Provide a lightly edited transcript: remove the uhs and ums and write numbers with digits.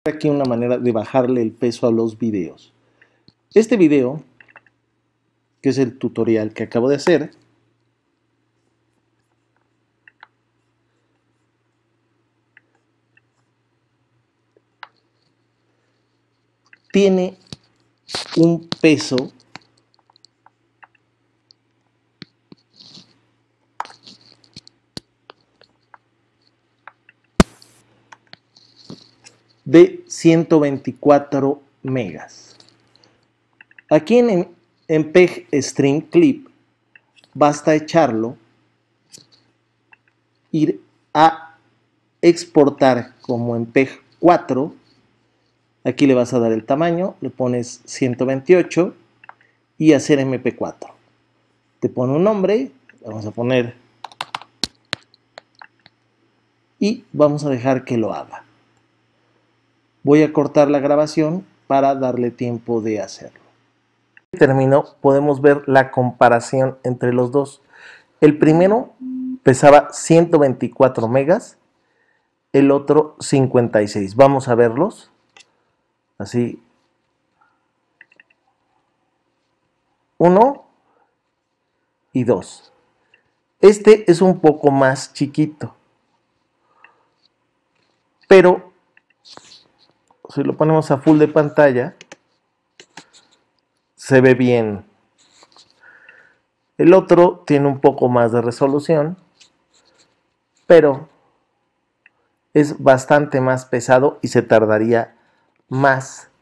Aquí una manera de bajarle el peso a los videos. Este video, que es el tutorial que acabo de hacer, tiene un peso de 124 megas. Aquí en MPEG Stream Clip basta echarlo, ir a exportar como MPEG 4. Aquí le vas a dar el tamaño, le pones 128 y hacer MP4. Te pone un nombre, vamos a poner y vamos a dejar que lo haga. Voy a cortar la grabación para darle tiempo de hacerlo. Terminó, podemos ver la comparación entre los dos. El primero pesaba 124 megas, el otro 56. Vamos a verlos. Así. 1 y 2. Este es un poco más chiquito, pero si lo ponemos a full de pantalla, se ve bien. El otro tiene un poco más de resolución, pero es bastante más pesado y se tardaría más